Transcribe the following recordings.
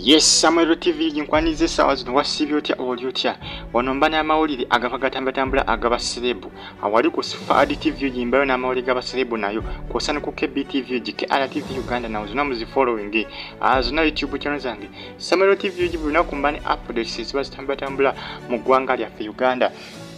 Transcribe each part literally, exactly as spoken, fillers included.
Yes, Samwelo T V jinkwanize sawa zino wasibyo otya oli otya wano mbana amawulire agava gatambatambula agaba celebu awali ku Safari T V jimbayo n'amawulire gaba celebu nayo kosana ku K B T V K R T V Uganda nazo zina muzi following azona YouTube channel zange Samwelo T V jibuna kumbani updates ziba zitambatambula mu gwanga lya Uganda.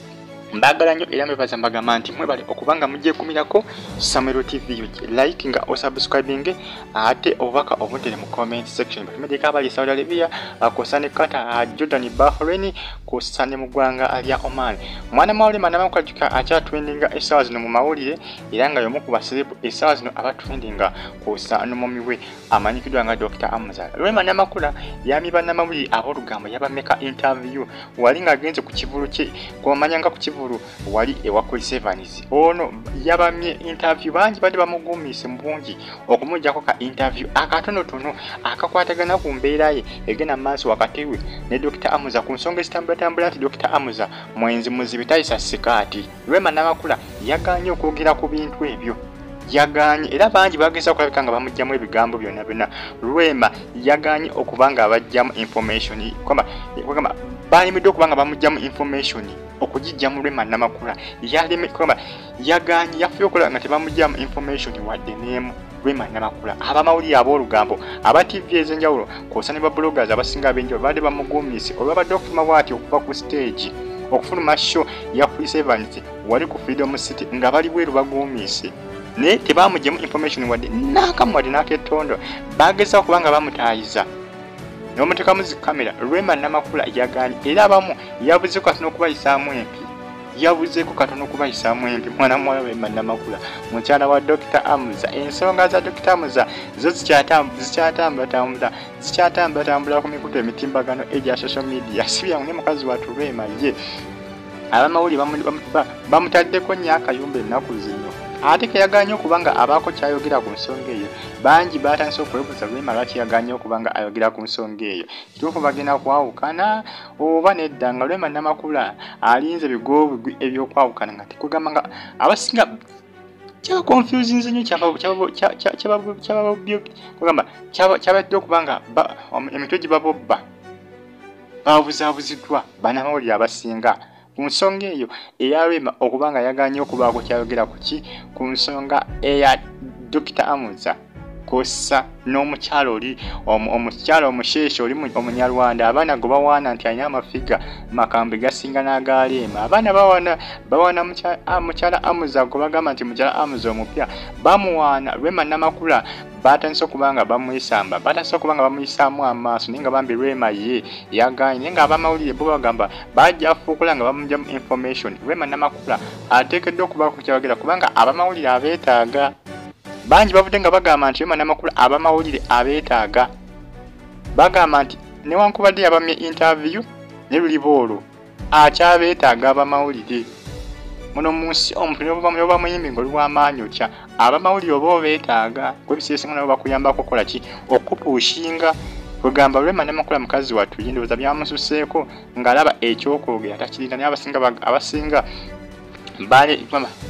Mbagala nnyo era mwebaza mbagamba nti mwebale okubanga mujje kumirako Samwelo T V like nga o subscribing ate obaka obuntere mu comment section batumedeka abali Saudi Arabia akosane kata Jordan Bahrain kosane mu gwanga alya Oman mwana mawuli manama kwajuka acha trendinga esawa zino mu mawulire era nga yomu kuba celeb esawa zino aba trendinga kosano mumiwe amanyikidwa nga Doctor Hamaza Rema Namakula yamiba namawuli aborugambo yabameka interview wali nga agenze ku kivulu kye komanyanga ku wali ewa Sevens ono yabamye interview banji bade bamugumise mbungi okumujjako ka interview akatono tono akakwatagana ku mbeera ye egena maaso wakatiwe ne Doctor Hamaza ku nsonga zitambatambula ati Doctor Hamaza mwenzi muzibitayisa sikati Rema Namakula yaganye okwogera ku bintu ebyo yaganye era banji bagesa okulabika nga bamujjamu ebigambo byonna byonna Rema yaganye okubanga abajjamu information kwamba kwamba bali middo kubanga bamujjamu information okujijja mu Rema Namakula yaleme kwamba yaganye yafuye okola nga tebamujjamu information wadde nemu Rema Namakula abamawuli ab'olugambo aba T V ezenjawulo kosani ba bloggers abasinga abenjo bade bamugumise olwa Doctor Mawati okuva ku stage okufuluma show ya Sevens wali ku Freedom City nga bali bweru bagumise ne tebamujjamu information wadde nakamwadi naketondo bagesa okubanga bamutayiza nomuteka muzi kamera Rema Namakula yaganye era abamu yabuze ko katono kubayisaamu empi yabuze ko katono kubayisaamu empi mwana mwana Rema Namakula mukyala wa Doctor Hamaza ensonga za Doctor Hamaza zo zikyatambula zikyatambula tambula zikyatambula tambula ku mikutu emitimbagano eja social media sibya ne mukazi wa Rema ye abamawuli bamutaddeko nnyaka yumbe ennaku zino ate ke yaganye okubanga abako kyayogera ku nsonga eyo banji batanso okwebuza Rema lwaki yaganye okubanga ayogera ku nsonga eyo kituufu bagenda kwawukana oba nedda nga Rema Namakula alinze bigobo ebyokwawukana nga tikugamba nga abasinga kyaba confusing nnyo kyaba kyaba kyaba kugamba kyabadde okubanga emitwe gibabobba babuzabuziddwa banamawulire abasinga ku nsonga eyo eya Rema okubanga yaganye okubaako kyayogera ku ki ku nsonga eya Doctor Hamaza kosa n'omukyalo oli omukyalo omusheshe oli omunyarwanda abaana go bawaana nti alina amafiga makambe gasinga n'aga Rema abaana bawaana bawaana mukyala Hamaza go bagamba nti mukyala Hamaza omupya bamuwaana Rema Namakula batandise okubanga bamuyisamba batandise okubanga bamuyisaamu amaaso naye nga bambi Rema ye yaganye naye nga abamawulire bo bagamba bajja afuukula nga bamugyamu information Rema Namakula ateekeddwa okubaako kyayogera kubanga abamawulire abeetaaga banji bavudde nga bagamba nti Rema Namakula abamawulire abeetaaga bagamba nti newankubadde yabamye interview ne luliboolo akyabeetaaga abamawulire muno munsi omuntu yoba muyimbi ng'olw'amaanyi otya abamawulire oba obeetaaga kwebiseesinga nabo bakuyambako okukola ki okupushinga kugamba Rema Namakula mukazi wattu yindoza byamususeeko ng'alaba ekyokwogera takirinda naye abasinga abasinga bale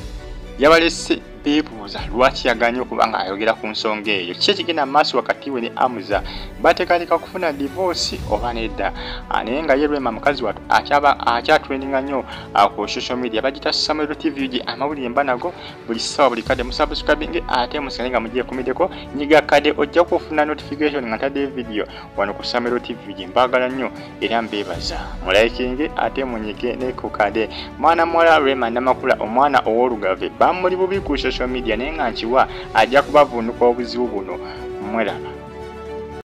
yabalese beebuuza lwaki yaganye okubanga ayogera ku nsonga eyo ki ekigenda maaso wakati we ne Hamaza bateekateeka kufuna divorce oba nedda naye nga ye Rema mukazi wattu akyatrendinga nnyo ku social media bagita Samwelo T V amawulire mba nago buli ssaawa buli kadde musubscribing ate musigale nga mugiye kumiddeko nyiga kadde ojja kufuna notification nga ntadde video wano ku Samwelo T V mbagala nnyo era mbeebaza mulayikinge ate munyige ne ku kadde mwana muwala Rema Namakula omwana ow'olugave bamuli bubi ku social media naye nga nkiwa ajja kubavunduka obuzibu buno mwera